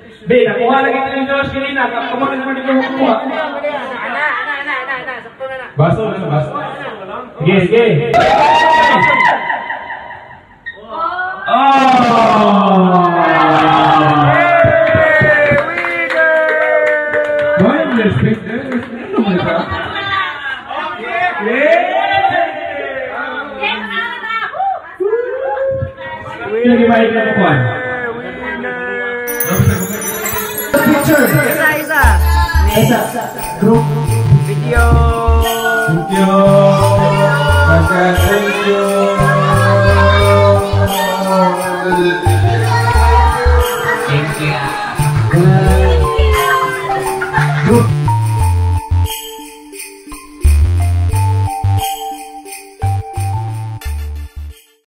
Be, nakuha lagi ito yung Josh kanina. Kumakas naman ito yung kukuha. Baso na, baso. Sige, sige. Oh! Why you respect that? Ano mo ito? Yung ibahin na kukuhan. Picture. Isa. Group. Video. Thank you.